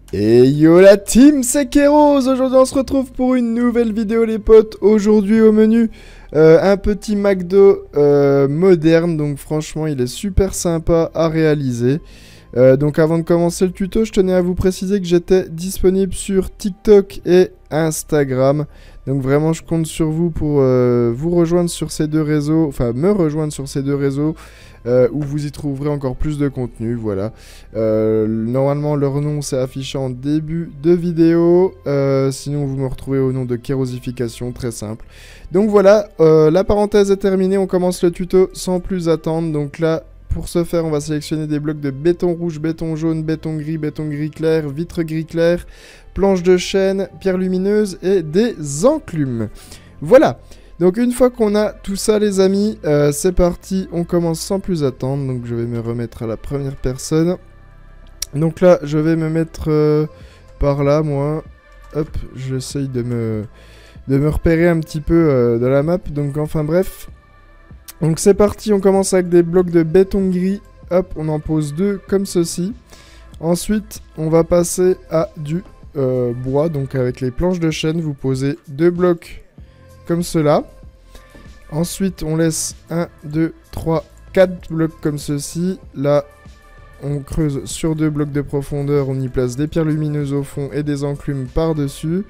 Et yo la team, c'est Kéros. Aujourd'hui on se retrouve pour une nouvelle vidéo les potes. Aujourd'hui au menu, un petit McDo moderne. Donc franchement il est super sympa à réaliser. Donc avant de commencer le tuto, je tenais à vous préciser que j'étais disponible sur TikTok et Instagram. Donc vraiment je compte sur vous pour vous rejoindre sur ces deux réseaux. Enfin me rejoindre sur ces deux réseaux. Où vous y trouverez encore plus de contenu, voilà. Normalement, leur nom c'est affiché en début de vidéo. Sinon, vous me retrouvez au nom de Kérosification, très simple. Donc voilà, la parenthèse est terminée. On commence le tuto sans plus attendre. Donc là, pour ce faire, on va sélectionner des blocs de béton rouge, béton jaune, béton gris clair, vitre gris clair, planche de chêne, pierre lumineuse et des enclumes. Voilà. Donc une fois qu'on a tout ça les amis, c'est parti, on commence sans plus attendre. Donc je vais me remettre à la première personne. Donc là je vais me mettre par là moi. Hop, j'essaye de me repérer un petit peu de la map. Donc enfin bref. Donc c'est parti, on commence avec des blocs de béton gris. Hop, on en pose deux comme ceci. Ensuite on va passer à du bois. Donc avec les planches de chêne, vous posez deux blocs comme cela. Ensuite, on laisse 1, 2, 3, 4 blocs comme ceci. Là, on creuse sur 2 blocs de profondeur. On y place des pierres lumineuses au fond et des enclumes par-dessus.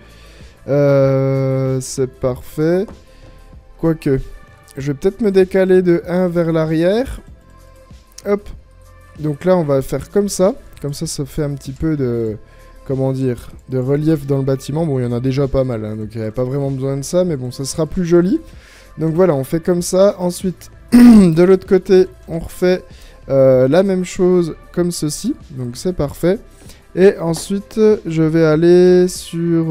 C'est parfait. Quoique, je vais peut-être me décaler de 1 vers l'arrière. Hop. Donc là, on va faire comme ça. Comme ça fait un petit peu de... Comment dire, de relief dans le bâtiment. Bon, il y en a déjà pas mal, hein, donc il n'y avait pas vraiment besoin de ça, mais bon, ça sera plus joli. Donc voilà, on fait comme ça. Ensuite, de l'autre côté, on refait la même chose comme ceci. Donc c'est parfait. Et ensuite, je vais aller sur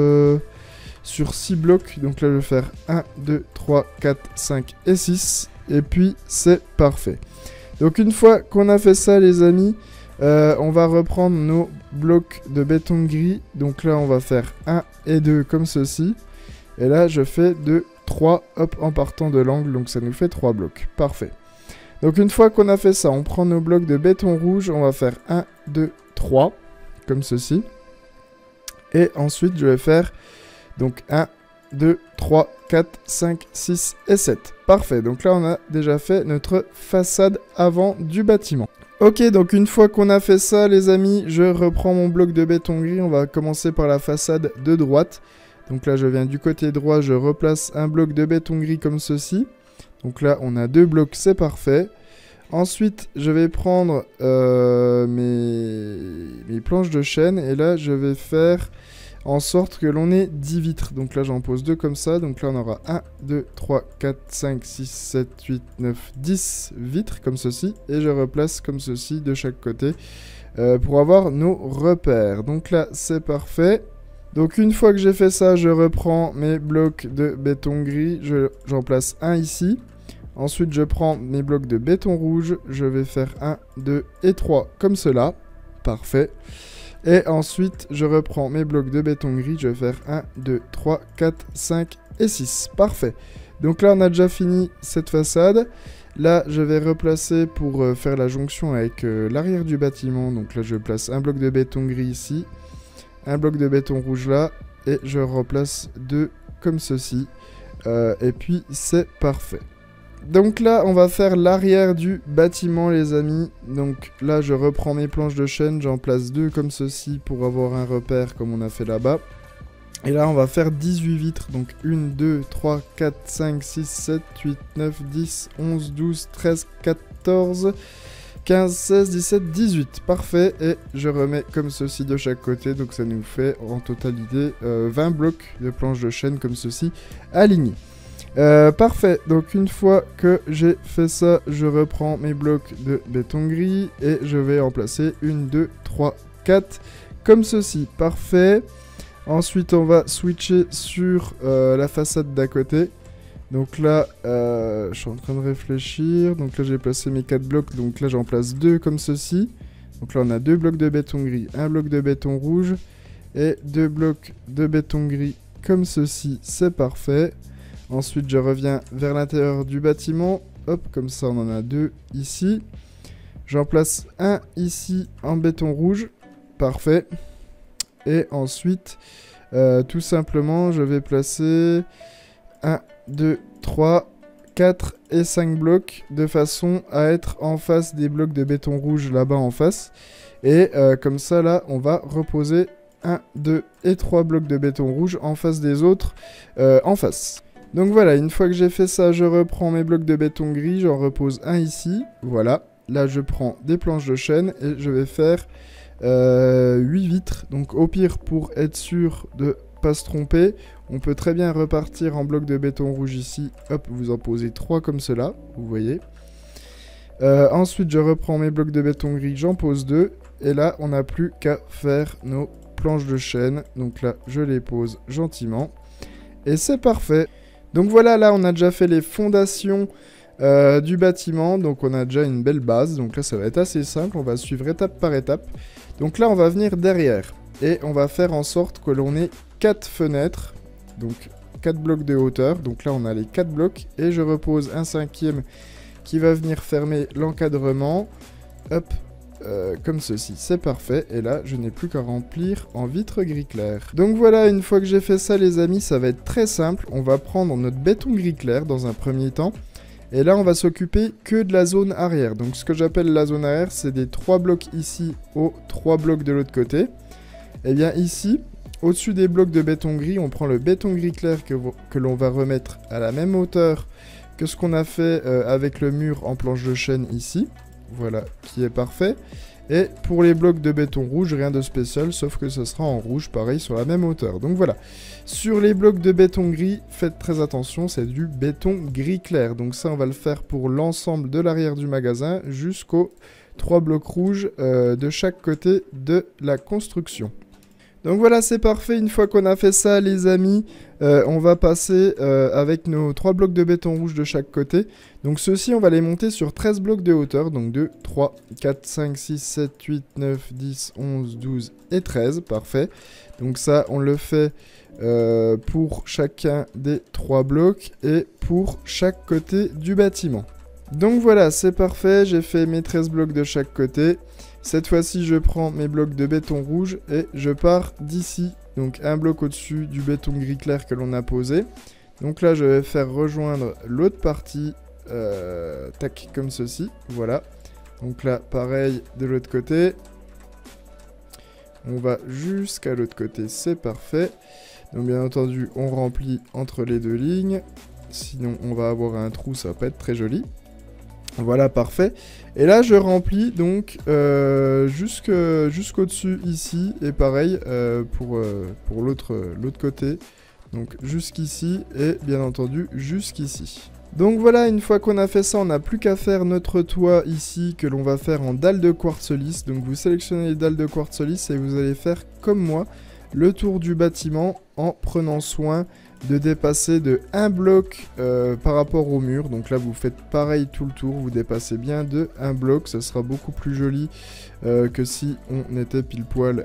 6 blocs. Donc là, je vais faire 1, 2, 3, 4, 5 et 6. Et puis, c'est parfait. Donc une fois qu'on a fait ça, les amis... on va reprendre nos blocs de béton gris. Donc là, on va faire 1 et 2 comme ceci. Et là, je fais 2, 3, hop, en partant de l'angle. Donc ça nous fait 3 blocs. Parfait. Donc une fois qu'on a fait ça, on prend nos blocs de béton rouge. On va faire 1, 2, 3, comme ceci. Et ensuite, je vais faire donc 1, 2, 3, 4, 5, 6 et 7. Parfait. Donc là, on a déjà fait notre façade avant du bâtiment. Ok, donc une fois qu'on a fait ça, les amis, je reprends mon bloc de béton gris. On va commencer par la façade de droite. Donc là, je viens du côté droit, je replace un bloc de béton gris comme ceci. Donc là, on a 2 blocs, c'est parfait. Ensuite, je vais prendre mes planches de chêne. Et là, je vais faire en sorte que l'on ait 10 vitres. Donc là, j'en pose 2 comme ça. Donc là, on aura 1, 2, 3, 4, 5, 6, 7, 8, 9, 10 vitres comme ceci. Et je replace comme ceci de chaque côté pour avoir nos repères. Donc là, c'est parfait. Donc une fois que j'ai fait ça, je reprends mes blocs de béton gris. J'en place un ici. Ensuite, je prends mes blocs de béton rouge. Je vais faire 1, 2 et 3 comme cela. Parfait. Et ensuite, je reprends mes blocs de béton gris. Je vais faire 1, 2, 3, 4, 5 et 6. Parfait. Donc là, on a déjà fini cette façade. Là, je vais replacer pour faire la jonction avec l'arrière du bâtiment. Donc là, je place un bloc de béton gris ici. Un bloc de béton rouge là. Et je replace 2 comme ceci. Et puis, c'est parfait. Donc là, on va faire l'arrière du bâtiment, les amis. Donc là, je reprends mes planches de chêne. J'en place 2 comme ceci pour avoir un repère comme on a fait là-bas. Et là, on va faire 18 vitres. Donc 1, 2, 3, 4, 5, 6, 7, 8, 9, 10, 11, 12, 13, 14, 15, 16, 17, 18. Parfait. Et je remets comme ceci de chaque côté. Donc ça nous fait en totalité 20 blocs de planches de chêne comme ceci alignés. Parfait, donc une fois que j'ai fait ça, je reprends mes blocs de béton gris et je vais en placer 1, 2, 3, 4 comme ceci, parfait. Ensuite on va switcher sur la façade d'à côté. Donc là, je suis en train de réfléchir, donc là j'ai placé mes 4 blocs, donc là j'en place 2 comme ceci. Donc là on a 2 blocs de béton gris, un bloc de béton rouge et 2 blocs de béton gris comme ceci, c'est parfait. Ensuite, je reviens vers l'intérieur du bâtiment. Hop, comme ça, on en a 2 ici. J'en place un ici en béton rouge. Parfait. Et ensuite, tout simplement, je vais placer 1, 2, 3, 4 et 5 blocs de façon à être en face des blocs de béton rouge là-bas en face. Et comme ça, là, on va reposer 1, 2 et 3 blocs de béton rouge en face des autres en face. Donc voilà, une fois que j'ai fait ça, je reprends mes blocs de béton gris, j'en repose un ici. Voilà, là je prends des planches de chêne et je vais faire 8 vitres. Donc au pire, pour être sûr de pas se tromper, on peut très bien repartir en bloc de béton rouge ici. Hop, vous en posez 3 comme cela, vous voyez. Ensuite, je reprends mes blocs de béton gris, j'en pose 2. Et là, on n'a plus qu'à faire nos planches de chêne. Donc là, je les pose gentiment. Et c'est parfait. Donc voilà, là, on a déjà fait les fondations du bâtiment. Donc on a déjà une belle base. Donc là, ça va être assez simple. On va suivre étape par étape. Donc là, on va venir derrière. Et on va faire en sorte que l'on ait 4 fenêtres. Donc 4 blocs de hauteur. Donc là, on a les 4 blocs. Et je repose un 5e qui va venir fermer l'encadrement. Hop. Comme ceci, c'est parfait. Et là, je n'ai plus qu'à remplir en vitre gris clair. Donc voilà, une fois que j'ai fait ça, les amis, ça va être très simple. On va prendre notre béton gris clair dans un premier temps. Et là, on va s'occuper que de la zone arrière. Donc ce que j'appelle la zone arrière, c'est des 3 blocs ici aux 3 blocs de l'autre côté. Et bien ici, au-dessus des blocs de béton gris, on prend le béton gris clair que l'on va remettre à la même hauteur que ce qu'on a fait avec le mur en planche de chêne ici. Voilà, qui est parfait. Et pour les blocs de béton rouge, rien de spécial, sauf que ce sera en rouge, pareil, sur la même hauteur. Donc voilà. Sur les blocs de béton gris, faites très attention, c'est du béton gris clair. Donc ça, on va le faire pour l'ensemble de l'arrière du magasin, jusqu'aux 3 blocs rouges de chaque côté de la construction. Donc voilà, c'est parfait. Une fois qu'on a fait ça, les amis, on va passer avec nos 3 blocs de béton rouge de chaque côté. Donc ceux-ci, on va les monter sur 13 blocs de hauteur. Donc 2, 3, 4, 5, 6, 7, 8, 9, 10, 11, 12 et 13. Parfait. Donc ça, on le fait pour chacun des 3 blocs et pour chaque côté du bâtiment. Donc voilà, c'est parfait. J'ai fait mes 13 blocs de chaque côté. Cette fois-ci, je prends mes blocs de béton rouge et je pars d'ici. Donc un bloc au-dessus du béton gris clair que l'on a posé. Donc là, je vais faire rejoindre l'autre partie. Tac, comme ceci. Voilà. Donc là, pareil de l'autre côté. On va jusqu'à l'autre côté, c'est parfait. Donc bien entendu, on remplit entre les deux lignes. Sinon, on va avoir un trou, ça va pas être très joli. Voilà, parfait. Et là, je remplis donc jusqu'au-dessus ici. Et pareil pour l'autre côté. Donc jusqu'ici et bien entendu jusqu'ici. Donc voilà, une fois qu'on a fait ça, on n'a plus qu'à faire notre toit ici que l'on va faire en dalles de quartz lisse. Donc vous sélectionnez les dalles de quartz lisse et vous allez faire comme moi le tour du bâtiment en prenant soin de dépasser de 1 bloc par rapport au mur. Donc là, vous faites pareil tout le tour. Vous dépassez bien de 1 bloc. Ça sera beaucoup plus joli que si on était pile poil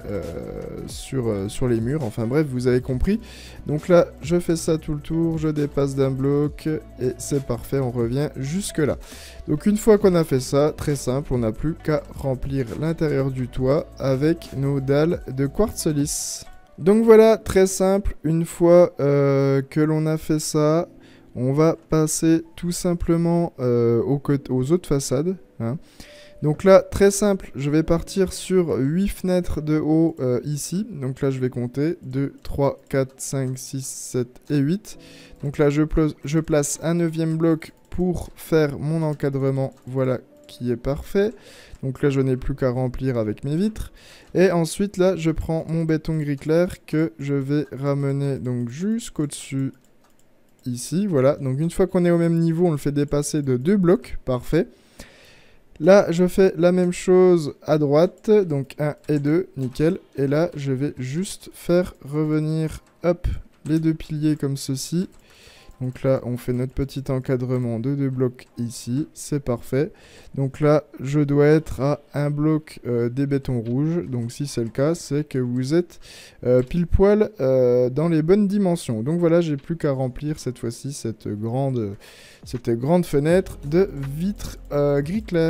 sur les murs. Enfin bref, vous avez compris. Donc là, je fais ça tout le tour. Je dépasse d'1 bloc et c'est parfait. On revient jusque là. Donc une fois qu'on a fait ça, très simple, on n'a plus qu'à remplir l'intérieur du toit avec nos dalles de quartz lisse. Donc voilà, très simple, une fois que l'on a fait ça, on va passer tout simplement aux autres façades. Hein. Donc là, très simple, je vais partir sur 8 fenêtres de haut ici. Donc là, je vais compter 2, 3, 4, 5, 6, 7 et 8. Donc là, je place un 9e bloc pour faire mon encadrement, voilà, qui est parfait. Donc là, je n'ai plus qu'à remplir avec mes vitres. Et ensuite, là, je prends mon béton gris clair que je vais ramener donc jusqu'au-dessus ici. Voilà, donc une fois qu'on est au même niveau, on le fait dépasser de 2 blocs. Parfait. Là, je fais la même chose à droite, donc 1 et 2, nickel. Et là, je vais juste faire revenir, hop, les 2 piliers comme ceci. Donc là, on fait notre petit encadrement de 2 blocs ici, c'est parfait. Donc là, je dois être à 1 bloc des bétons rouges. Donc si c'est le cas, c'est que vous êtes pile poil dans les bonnes dimensions. Donc voilà, j'ai plus qu'à remplir cette fois-ci cette grande fenêtre de vitres gris clair.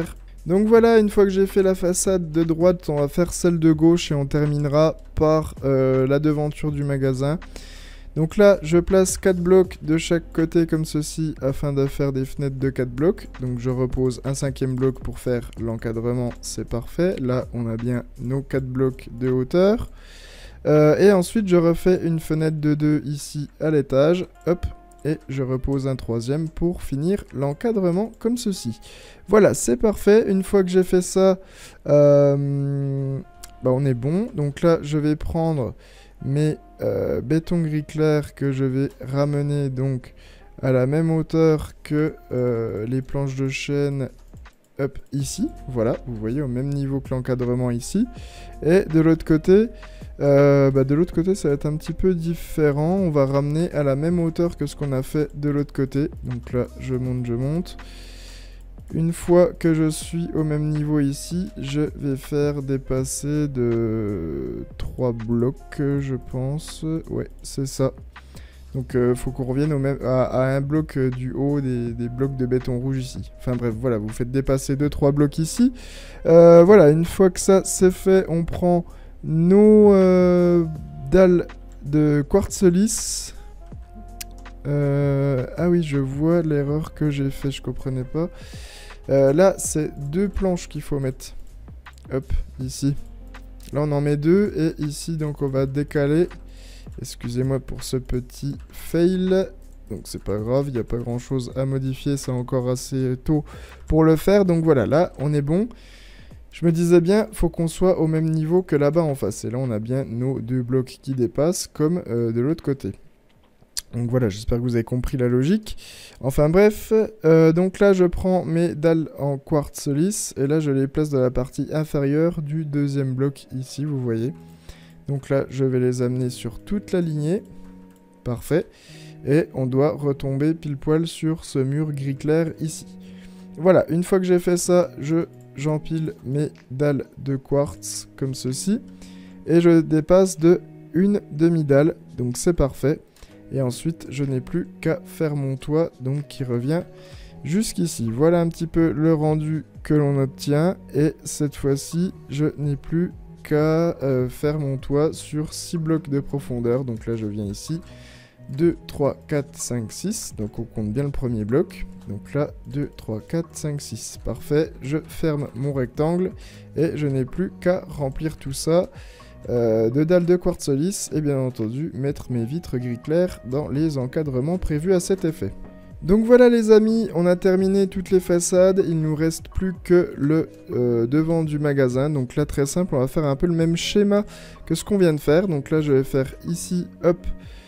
Donc voilà, une fois que j'ai fait la façade de droite, on va faire celle de gauche et on terminera par la devanture du magasin. Donc là, je place 4 blocs de chaque côté comme ceci afin de faire des fenêtres de 4 blocs. Donc je repose un 5e bloc pour faire l'encadrement, c'est parfait. Là, on a bien nos 4 blocs de hauteur. Et ensuite, je refais une fenêtre de 2 ici à l'étage. Hop, et je repose un 3e pour finir l'encadrement comme ceci. Voilà, c'est parfait. Une fois que j'ai fait ça, on est bon. Donc là, je vais prendre mes béton gris clair que je vais ramener donc à la même hauteur que les planches de chêne ici. Voilà, vous voyez, au même niveau que l'encadrement ici. Et de l'autre côté... ça va être un petit peu différent. On va ramener à la même hauteur que ce qu'on a fait de l'autre côté. Donc là, je monte. Une fois que je suis au même niveau ici, je vais faire dépasser de 3 blocs, je pense. Ouais, c'est ça. Donc, faut qu'on revienne à un bloc du haut des blocs de béton rouge ici. Enfin bref, voilà, vous faites dépasser 2-3 blocs ici. Voilà, une fois que ça c'est fait, on prend nos dalles de quartz lisse. Ah oui, je vois l'erreur que j'ai fait, je comprenais pas. Là, c'est 2 planches qu'il faut mettre. Hop, ici. Là, on en met 2 et ici, donc on va décaler. Excusez-moi pour ce petit fail. Donc c'est pas grave, il n'y a pas grand chose à modifier, c'est encore assez tôt pour le faire. Donc voilà, là, on est bon. Je me disais bien, faut qu'on soit au même niveau que là-bas en face. Et là, on a bien nos 2 blocs qui dépassent, comme de l'autre côté. Donc voilà, j'espère que vous avez compris la logique. Enfin bref, donc là, je prends mes dalles en quartz lisse. Et là, je les place dans la partie inférieure du 2e bloc ici, vous voyez. Donc là, je vais les amener sur toute la lignée. Parfait. Et on doit retomber pile poil sur ce mur gris clair ici. Voilà, une fois que j'ai fait ça, j'empile mes dalles de quartz comme ceci. Et je dépasse de une demi-dalle. Donc c'est parfait. Et ensuite, je n'ai plus qu'à faire mon toit, donc qui revient jusqu'ici. Voilà un petit peu le rendu que l'on obtient. Et cette fois-ci, je n'ai plus qu'à faire mon toit sur 6 blocs de profondeur. Donc là, je viens ici. 2, 3, 4, 5, 6. Donc on compte bien le premier bloc. Donc là, 2, 3, 4, 5, 6. Parfait. Je ferme mon rectangle. Et je n'ai plus qu'à remplir tout ça de dalles de quartz lisse. Et bien entendu, mettre mes vitres gris clair dans les encadrements prévus à cet effet. Donc voilà les amis, on a terminé toutes les façades, il nous reste plus que le devant du magasin. Donc là très simple, on va faire un peu le même schéma que ce qu'on vient de faire. Donc là je vais faire ici, hop,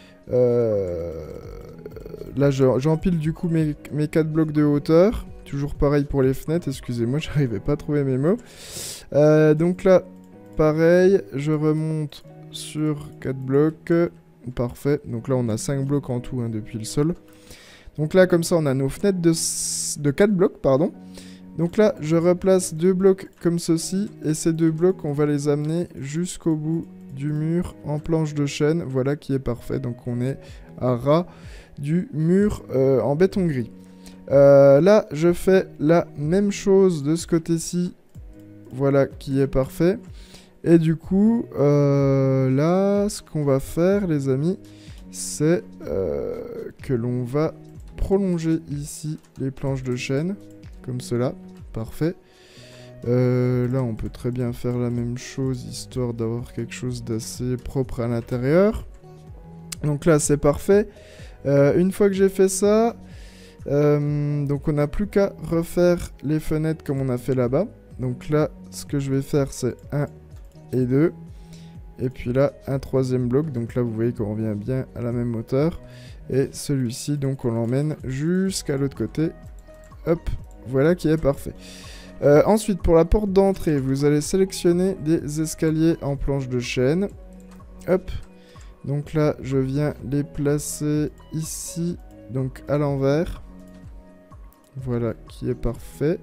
là j'empile du coup mes 4 blocs de hauteur. Toujours pareil pour les fenêtres, excusez-moi, j'arrivais pas à trouver mes mots. Donc là, pareil, je remonte sur 4 blocs, parfait. Donc là on a 5 blocs en tout depuis le sol. Donc là, comme ça, on a nos fenêtres de 4 blocs, pardon. Donc là, je replace 2 blocs comme ceci. Et ces 2 blocs, on va les amener jusqu'au bout du mur en planche de chêne. Voilà qui est parfait. Donc on est à ras du mur en béton gris. Là, je fais la même chose de ce côté-ci. Voilà qui est parfait. Et du coup, là, ce qu'on va faire, les amis, c'est que l'on va prolonger ici les planches de chêne, comme cela, parfait. Là, on peut très bien faire la même chose, histoire d'avoir quelque chose d'assez propre à l'intérieur. Donc là, c'est parfait. Une fois que j'ai fait ça, donc on n'a plus qu'à refaire les fenêtres comme on a fait là-bas. Donc là, ce que je vais faire, c'est 1 et 2. Et puis là, un 3e bloc. Donc là, vous voyez qu'on revient bien à la même hauteur. Et celui-ci, donc on l'emmène jusqu'à l'autre côté. Hop, voilà qui est parfait. Ensuite, pour la porte d'entrée, vous allez sélectionner des escaliers en planche de chêne. Hop. Donc là, je viens les placer ici, donc à l'envers. Voilà qui est parfait.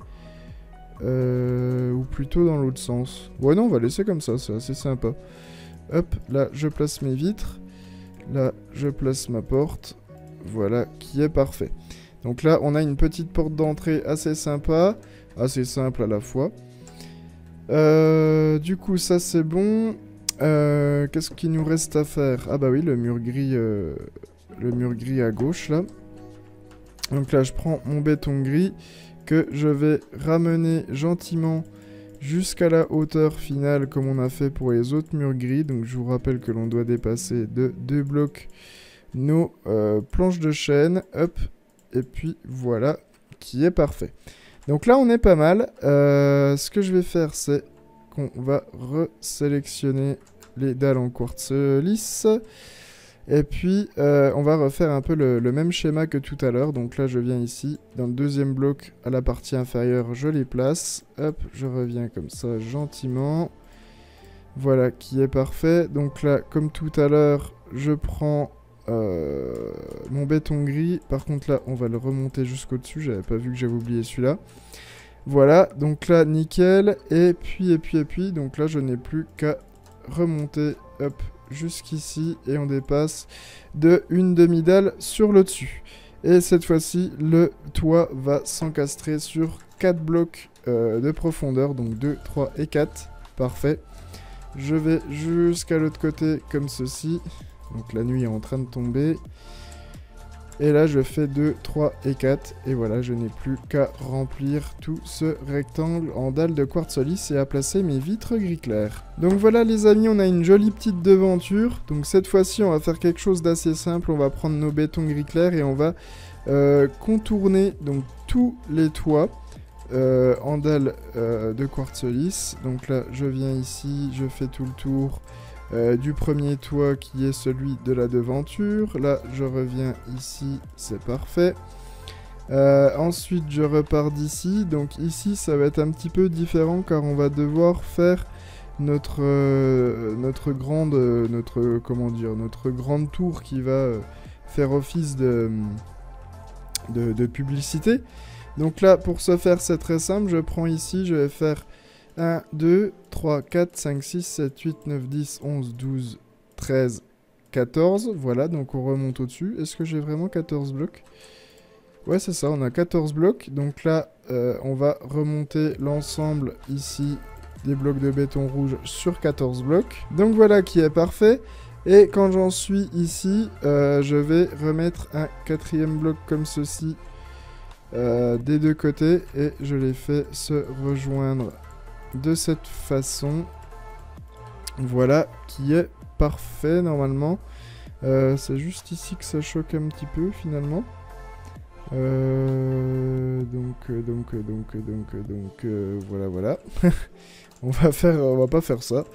Ou plutôt dans l'autre sens. Ouais, non, on va laisser comme ça, c'est assez sympa. Hop, là, je place mes vitres. Là, je place ma porte. Voilà, qui est parfait. Donc là, on a une petite porte d'entrée assez sympa. assez simple à la fois. Du coup, ça c'est bon. Qu'est-ce qu'il nous reste à faire? Ah bah oui, le mur gris à gauche là. Donc là, je prends mon béton gris que je vais ramener gentiment jusqu'à la hauteur finale comme on a fait pour les autres murs gris. Donc je vous rappelle que l'on doit dépasser de 2 blocs nos planches de chêne. Hop, et puis voilà, qui est parfait. Donc là, on est pas mal. Ce que je vais faire, c'est qu'on va resélectionner les dalles en quartz lisse. Et puis, on va refaire un peu le même schéma que tout à l'heure. Donc là, je viens ici, dans le deuxième bloc, à la partie inférieure, je les place. Hop, je reviens comme ça, gentiment. Voilà, qui est parfait. Donc là, comme tout à l'heure, je prends mon béton gris. Par contre, là, on va le remonter jusqu'au-dessus. J'avais pas vu que j'avais oublié celui-là. Voilà, donc là, nickel. Et puis, donc là, je n'ai plus qu'à remonter, hop, jusqu'ici. Et on dépasse de une demi-dalle sur le dessus. Et cette fois-ci, le toit va s'encastrer sur 4 blocs de profondeur. Donc 2, 3 et 4. Parfait. Je vais jusqu'à l'autre côté comme ceci. Donc la nuit est en train de tomber. Et là, je fais 2, 3 et 4. Et voilà, je n'ai plus qu'à remplir tout ce rectangle en dalle de quartz lisse et à placer mes vitres gris clair. Donc voilà les amis, on a une jolie petite devanture. Donc cette fois-ci, on va faire quelque chose d'assez simple. On va prendre nos bétons gris clair et on va contourner donc tous les toits en dalle de quartz lisse. Donc là, je viens ici, je fais tout le tour du premier toit qui est celui de la devanture. Là, je reviens ici, c'est parfait. Ensuite, je repars d'ici. Donc ici, ça va être un petit peu différent car on va devoir faire notre grande tour qui va faire office de publicité. Donc là, pour ce faire, c'est très simple. Je prends ici, je vais faire 1, 2, 3, 4, 5, 6, 7, 8, 9, 10, 11, 12, 13, 14. Voilà, donc on remonte au-dessus. Est-ce que j'ai vraiment 14 blocs? Ouais, c'est ça, on a 14 blocs. Donc là, on va remonter l'ensemble ici des blocs de béton rouge sur 14 blocs. Donc voilà qui est parfait. Et quand j'en suis ici, je vais remettre un 4e bloc comme ceci des deux côtés. Et je les fais se rejoindre de cette façon. Voilà, qui est parfait normalement. C'est juste ici que ça choque un petit peu finalement. Voilà. on va pas faire ça.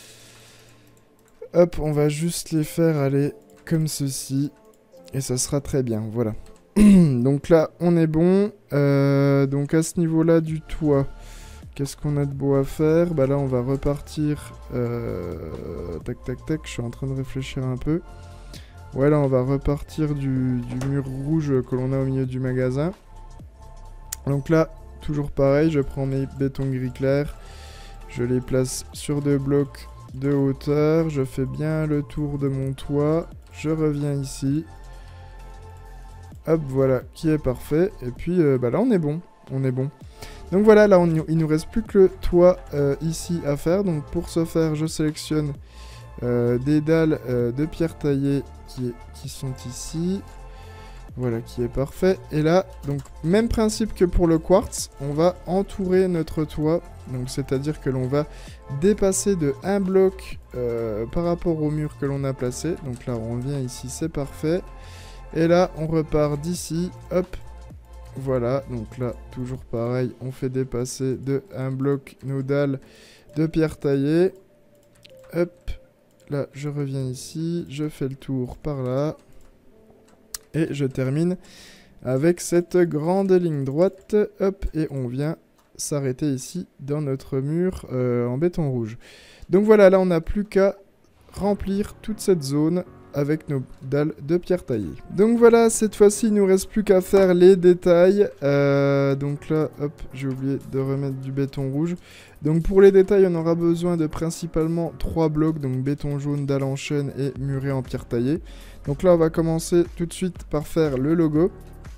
Hop, on va juste les faire aller comme ceci. Et ça sera très bien, voilà. Donc là, on est bon. Donc à ce niveau-là du toit, qu'est-ce qu'on a de beau à faire? Bah là, on va repartir. Tac, je suis en train de réfléchir un peu. Ouais, là, on va repartir du mur rouge que l'on a au milieu du magasin. Donc là, toujours pareil, je prends mes bétons gris clair. Je les place sur 2 blocs de hauteur. Je fais bien le tour de mon toit. Je reviens ici. Hop, voilà, qui est parfait. Et puis, bah là, on est bon. Donc voilà, là, il nous reste plus que le toit ici à faire. Donc pour ce faire, je sélectionne des dalles de pierre taillée qui sont ici. Voilà, qui est parfait. Et là, donc même principe que pour le quartz, on va entourer notre toit. Donc c'est-à-dire que l'on va dépasser de 1 bloc par rapport au mur que l'on a placé. Donc là, on revient ici, c'est parfait. Et là, on repart d'ici, hop. Voilà, donc là, toujours pareil, on fait dépasser de 1 bloc nos dalles de pierre taillée. Hop, là, je reviens ici, je fais le tour par là. Et je termine avec cette grande ligne droite. Hop, et on vient s'arrêter ici dans notre mur en béton rouge. Donc voilà, là, on n'a plus qu'à remplir toute cette zone avec nos dalles de pierre taillée. Donc voilà, cette fois-ci, il nous reste plus qu'à faire les détails. Donc là, hop, j'ai oublié de remettre du béton rouge. Donc pour les détails, on aura besoin de principalement 3 blocs, donc béton jaune, dalle en chêne et muret en pierre taillée. Donc là, on va commencer tout de suite par faire le logo.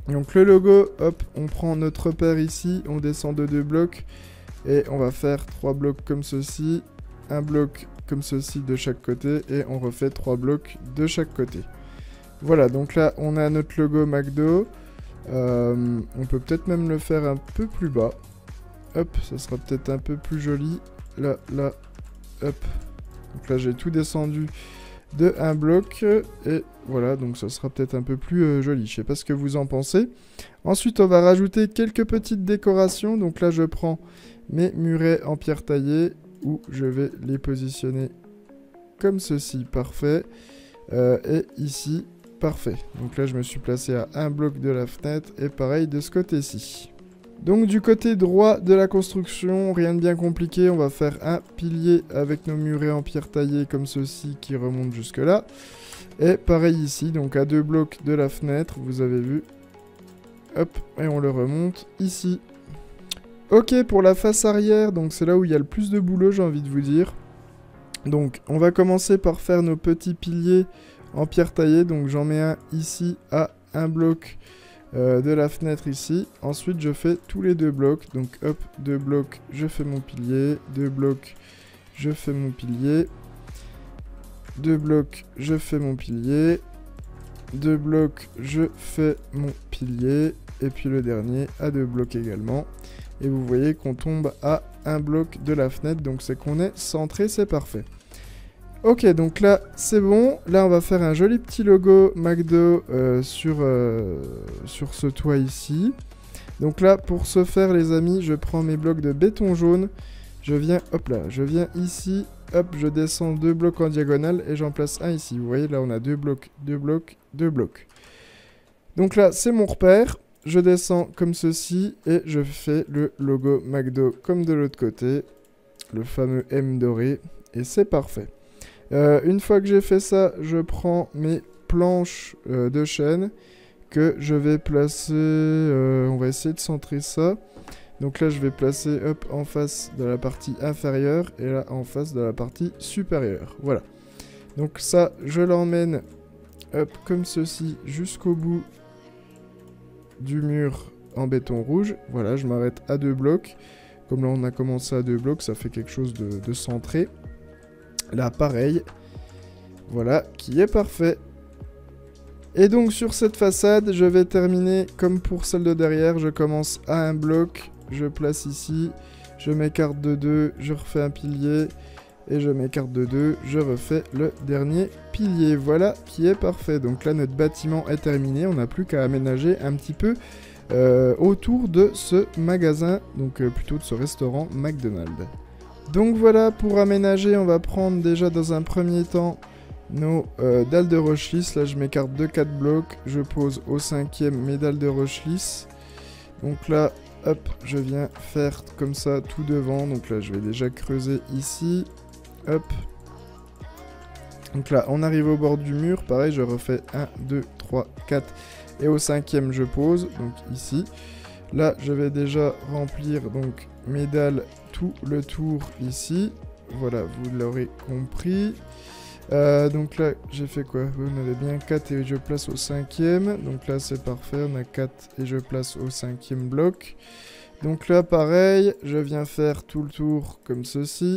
Donc le logo, hop, on prend notre repère ici, on descend de 2 blocs et on va faire 3 blocs comme ceci, un bloc comme ceci de chaque côté et on refait 3 blocs de chaque côté. Voilà, donc là on a notre logo McDo. On peut peut-être même le faire un peu plus bas. Hop, ça sera peut-être un peu plus joli. Là, là, hop. Donc là j'ai tout descendu de un bloc et voilà, donc ça sera peut-être un peu plus joli. Je sais pas ce que vous en pensez. Ensuite on va rajouter quelques petites décorations. Donc là je prends mes murets en pierre taillée où je vais les positionner comme ceci, parfait. Et ici, parfait. Donc là je me suis placé à un bloc de la fenêtre et pareil de ce côté-ci. Donc du côté droit de la construction, rien de bien compliqué, on va faire un pilier avec nos murets en pierre taillée comme ceci qui remonte jusque là. Et pareil ici, donc à 2 blocs de la fenêtre, vous avez vu. Hop, et on le remonte ici. Ok, pour la face arrière, donc c'est là où il y a le plus de boulot, j'ai envie de vous dire. Donc on va commencer par faire nos petits piliers en pierre taillée. Donc j'en mets un ici à un bloc de la fenêtre ici. Ensuite je fais tous les 2 blocs. Donc hop, 2 blocs, je fais mon pilier. 2 blocs, je fais mon pilier. 2 blocs, je fais mon pilier. 2 blocs, je fais mon pilier. Et puis le dernier à 2 blocs également. Et vous voyez qu'on tombe à un bloc de la fenêtre. Donc c'est qu'on est centré, c'est parfait. Ok, donc là, c'est bon. Là, on va faire un joli petit logo McDo sur ce toit ici. Donc là, pour ce faire, les amis, je prends mes blocs de béton jaune. Je viens, hop là, je viens ici. Hop, je descends 2 blocs en diagonale et j'en place un ici. Vous voyez, là, on a 2 blocs, 2 blocs, 2 blocs. Donc là, c'est mon repère. Je descends comme ceci et je fais le logo McDo comme de l'autre côté. Le fameux M doré. Et c'est parfait. Une fois que j'ai fait ça, je prends mes planches de chêne que je vais placer... on va essayer de centrer ça. Donc là, je vais placer hop, en face de la partie inférieure et là, en face de la partie supérieure. Voilà. Donc ça, je l'emmène hop, comme ceci jusqu'au bout du mur en béton rouge. Voilà, je m'arrête à 2 blocs. Comme là, on a commencé à 2 blocs, ça fait quelque chose de centré. Là, pareil. Voilà, qui est parfait. Et donc, sur cette façade, je vais terminer comme pour celle de derrière. Je commence à un bloc, je place ici, je m'écarte de 2, je refais un pilier, et je m'écarte de 2, je refais le dernier pilier. Voilà, qui est parfait. Donc là, notre bâtiment est terminé. On n'a plus qu'à aménager un petit peu autour de ce magasin, donc plutôt de ce restaurant McDonald's. Donc voilà, pour aménager, on va prendre déjà dans un premier temps nos dalles de roche lisse. Là, je m'écarte de 4 blocs. Je pose au 5e mes dalles de roche lisse. Donc là, hop, je viens faire comme ça tout devant. Donc là, je vais déjà creuser ici. Hop. Donc là, on arrive au bord du mur. Pareil, je refais 1, 2, 3, 4. Et au 5e, je pose. Donc ici. Là, je vais déjà remplir donc mes dalles tout le tour ici. Voilà, vous l'aurez compris. Donc là, j'ai fait quoi? On avait bien 4 et je place au 5e. Donc là, c'est parfait. On a 4 et je place au 5e bloc. Donc là, pareil, je viens faire tout le tour comme ceci.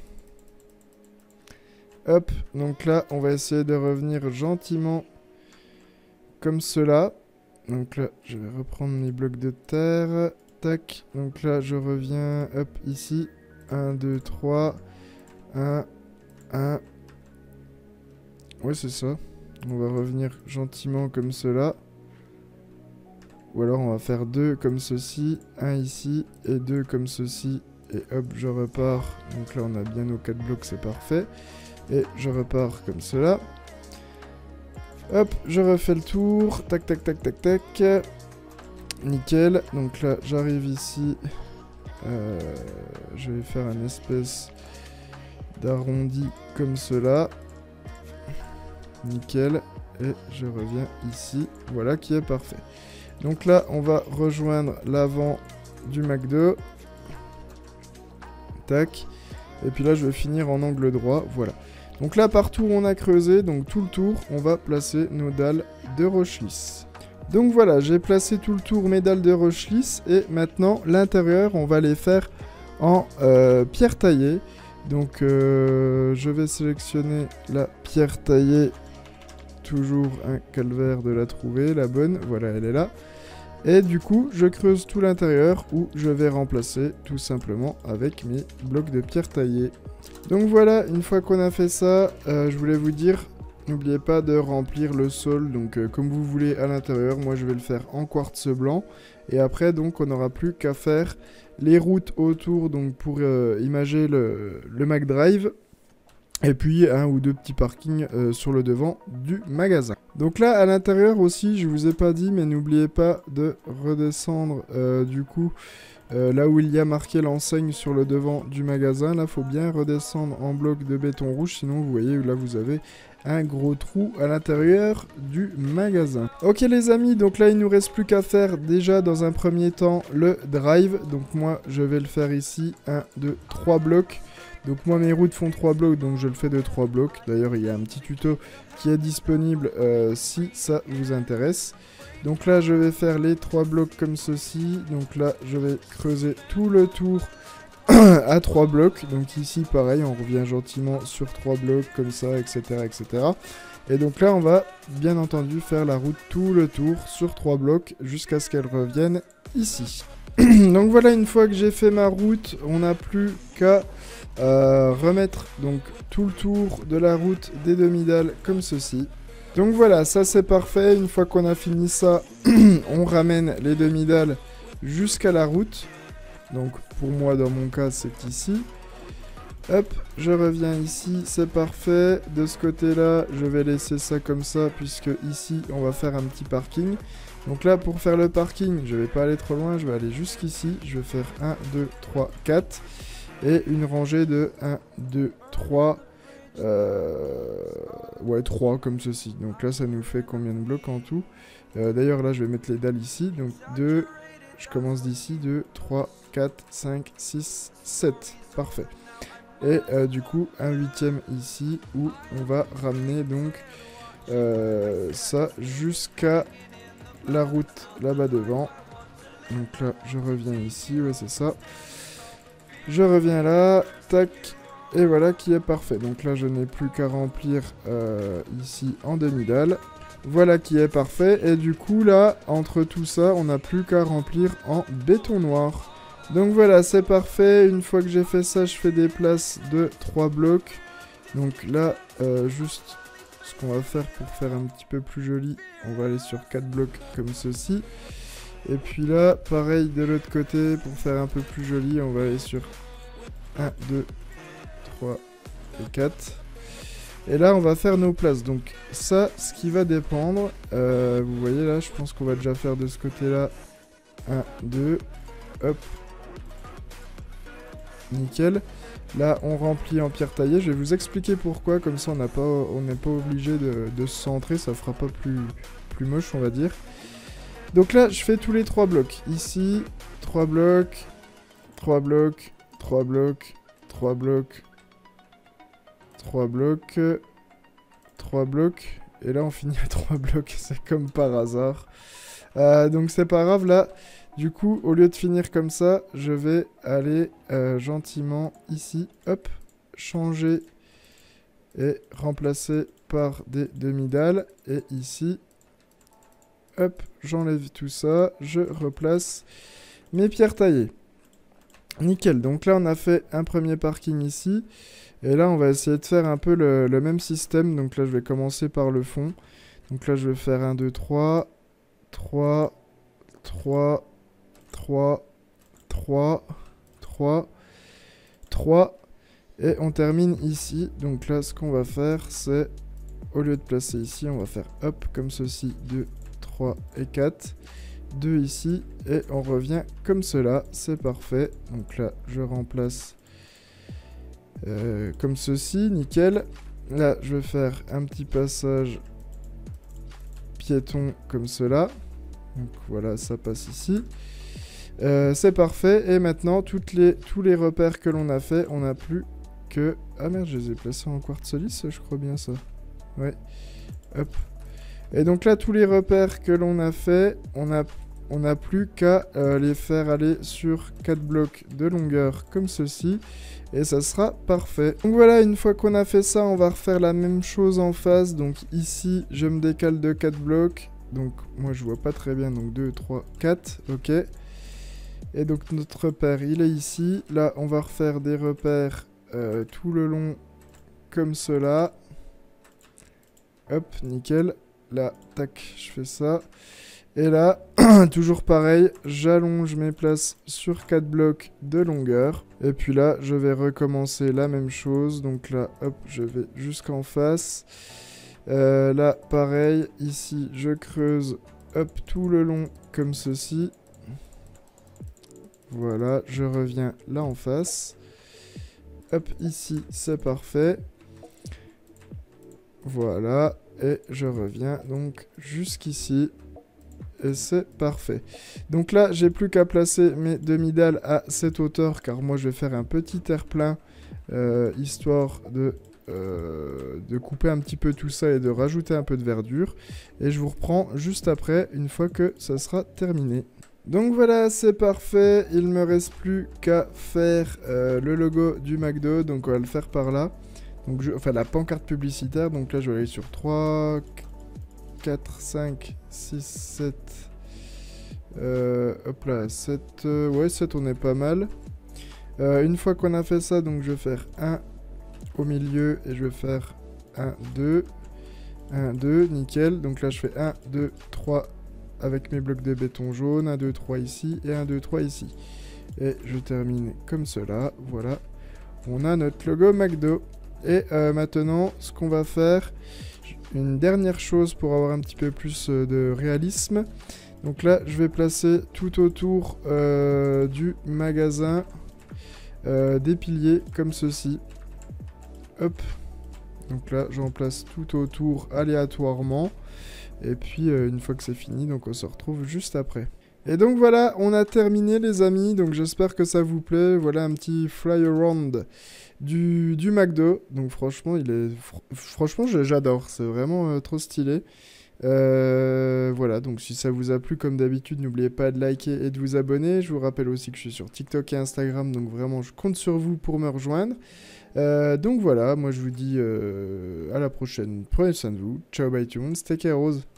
Hop, donc là, on va essayer de revenir gentiment comme cela. Donc là, je vais reprendre mes blocs de terre. Tac. Donc là, je reviens, hop, ici. 1, 2, 3. 1, 1. Ouais, c'est ça. On va revenir gentiment comme cela. Ou alors, on va faire 2 comme ceci. 1 ici et 2 comme ceci. Et hop, je repars. Donc là, on a bien nos 4 blocs, c'est parfait. Et je repars comme cela. Hop, je refais le tour. Tac, tac, tac, tac, tac. Nickel. Donc là, j'arrive ici. Je vais faire un espèce d'arrondi comme cela. Nickel. Et je reviens ici. Voilà, qui est parfait. Donc là, on va rejoindre l'avant du McDo. Tac. Et puis là, je vais finir en angle droit. Voilà. Donc là, partout où on a creusé, donc tout le tour, on va placer nos dalles de roche lisse. Donc voilà, j'ai placé tout le tour mes dalles de roche lisse. Et maintenant, l'intérieur, on va les faire en pierre taillée. Donc je vais sélectionner la pierre taillée. Toujours un calvaire de la trouver, la bonne. Voilà, elle est là. Et du coup, je creuse tout l'intérieur où je vais remplacer tout simplement avec mes blocs de pierre taillée. Donc voilà, une fois qu'on a fait ça, je voulais vous dire, n'oubliez pas de remplir le sol, donc comme vous voulez à l'intérieur. Moi, je vais le faire en quartz blanc. Et après, donc, on n'aura plus qu'à faire les routes autour, donc pour imager le McDrive. Et puis un ou deux petits parkings sur le devant du magasin. Donc là, à l'intérieur aussi, je vous ai pas dit, mais n'oubliez pas de redescendre du coup là où il y a marqué l'enseigne sur le devant du magasin. Là, faut bien redescendre en bloc de béton rouge, sinon vous voyez, là vous avez un gros trou à l'intérieur du magasin. Ok les amis, donc là il nous reste plus qu'à faire déjà dans un premier temps le drive. Donc moi je vais le faire ici, 1, 2, 3 blocs. Donc moi mes routes font 3 blocs, donc je le fais de 3 blocs. D'ailleurs il y a un petit tuto qui est disponible si ça vous intéresse. Donc là je vais faire les 3 blocs comme ceci. Donc là je vais creuser tout le tour à 3 blocs. Donc ici pareil, on revient gentiment sur 3 blocs comme ça, etc. etc. Et donc là on va bien entendu faire la route tout le tour sur 3 blocs jusqu'à ce qu'elle revienne ici. Donc voilà, une fois que j'ai fait ma route, on n'a plus qu'à remettre donc tout le tour de la route des demi-dalles comme ceci. Donc voilà, ça c'est parfait. Une fois qu'on a fini ça, on ramène les demi-dalles jusqu'à la route. Donc pour moi dans mon cas c'est ici. Hop, je reviens ici, c'est parfait. De ce côté-là, je vais laisser ça comme ça puisque ici on va faire un petit parking. Donc là, pour faire le parking, je vais pas aller trop loin, je vais aller jusqu'ici. Je vais faire 1, 2, 3, 4. Et une rangée de 1, 2, 3. Ouais, 3 comme ceci. Donc là, ça nous fait combien de blocs en tout? D'ailleurs, là, je vais mettre les dalles ici. Donc 2, je commence d'ici. 2, 3, 4, 5, 6, 7. Parfait. Et du coup, un 8e ici où on va ramener donc ça jusqu'à la route là-bas devant. Donc là, je reviens ici, ouais, c'est ça. Je reviens là, tac, et voilà qui est parfait. Donc là, je n'ai plus qu'à remplir ici en demi-dalle. Voilà qui est parfait. Et du coup, là, entre tout ça, on n'a plus qu'à remplir en béton noir. Donc voilà, c'est parfait. Une fois que j'ai fait ça, je fais des places de 3 blocs. Donc là, juste ce qu'on va faire pour faire un petit peu plus joli, on va aller sur 4 blocs comme ceci. Et puis là, pareil de l'autre côté, pour faire un peu plus joli, on va aller sur 1, 2, 3 et 4. Et là, on va faire nos places. Donc ça, ce qui va dépendre, vous voyez là, je pense qu'on va déjà faire de ce côté-là 1, 2, hop. Nickel. Là, on remplit en pierre taillée. Je vais vous expliquer pourquoi, comme ça on n'est pas obligé de se centrer, ça fera pas plus moche, on va dire. Donc là, je fais tous les 3 blocs. Ici, 3 blocs, 3 blocs, 3 blocs, 3 blocs, 3 blocs, 3 blocs. Et là, on finit à 3 blocs. C'est comme par hasard. Donc c'est pas grave, là. Du coup, au lieu de finir comme ça, je vais aller gentiment ici. Hop, changer et remplacer par des demi-dalles. Et ici... Hop, j'enlève tout ça, je replace mes pierres taillées. Nickel, donc là on a fait un premier parking ici. Et là on va essayer de faire un peu le même système. Donc là je vais commencer par le fond. Donc là je vais faire 1, 2, 3, 3, 3, 3, 3, 3, 3. Et on termine ici. Donc là ce qu'on va faire c'est, au lieu de placer ici, on va faire hop comme ceci, 2, 3 et 4, 2 ici, et on revient comme cela, c'est parfait. Donc là, je remplace comme ceci, nickel. Là, je vais faire un petit passage piéton comme cela. Donc voilà, ça passe ici. C'est parfait, et maintenant, tous les repères que l'on a fait, on n'a plus que... Ah merde, je les ai placés en quartz lisse, je crois bien ça. Ouais, hop. Et donc là, tous les repères que l'on a fait, on n'a plus qu'à les faire aller sur 4 blocs de longueur comme ceci. Et ça sera parfait. Donc voilà, une fois qu'on a fait ça, on va refaire la même chose en face. Donc ici, je me décale de 4 blocs. Donc moi, je vois pas très bien. Donc 2, 3, 4. Ok. Et donc notre repère, il est ici. Là, on va refaire des repères tout le long comme cela. Hop, nickel. Là, tac, je fais ça. Et là, toujours pareil, j'allonge mes places sur 4 blocs de longueur. Et puis là, je vais recommencer la même chose. Donc là, hop, je vais jusqu'en face. Là, pareil, ici, je creuse, hop, tout le long comme ceci. Voilà, je reviens là en face. Hop, ici, c'est parfait. Voilà, et je reviens donc jusqu'ici. Et c'est parfait. Donc là, j'ai plus qu'à placer mes demi-dalles à cette hauteur, car moi, je vais faire un petit terre-plein, histoire de couper un petit peu tout ça et de rajouter un peu de verdure. Et je vous reprends juste après, une fois que ça sera terminé. Donc voilà, c'est parfait. Il me reste plus qu'à faire le logo du McDo. Donc on va le faire par là. Donc enfin, la pancarte publicitaire. Donc là, je vais aller sur 3, 4, 5, 6, 7. Hop là, 7. Ouais, 7, on est pas mal. Une fois qu'on a fait ça, donc je vais faire 1 au milieu et je vais faire 1, 2. 1, 2, nickel. Donc là, je fais 1, 2, 3 avec mes blocs de béton jaune. 1, 2, 3 ici et 1, 2, 3 ici. Et je termine comme cela. Voilà. On a notre logo McDo. Et maintenant, ce qu'on va faire, une dernière chose pour avoir un petit peu plus de réalisme. Donc là, je vais placer tout autour du magasin des piliers comme ceci. Hop. Donc là, j'en place tout autour aléatoirement. Et puis, une fois que c'est fini, donc on se retrouve juste après. Et donc voilà, on a terminé les amis. Donc j'espère que ça vous plaît. Voilà un petit fly around du McDo. Donc franchement, franchement, j'adore. C'est vraiment trop stylé. Voilà, donc si ça vous a plu, comme d'habitude, n'oubliez pas de liker et de vous abonner. Je vous rappelle aussi que je suis sur TikTok et Instagram. Donc vraiment, je compte sur vous pour me rejoindre. Donc voilà, moi je vous dis à la prochaine. Prenez soin de vous. Ciao, bye tunes. Take care, Rose.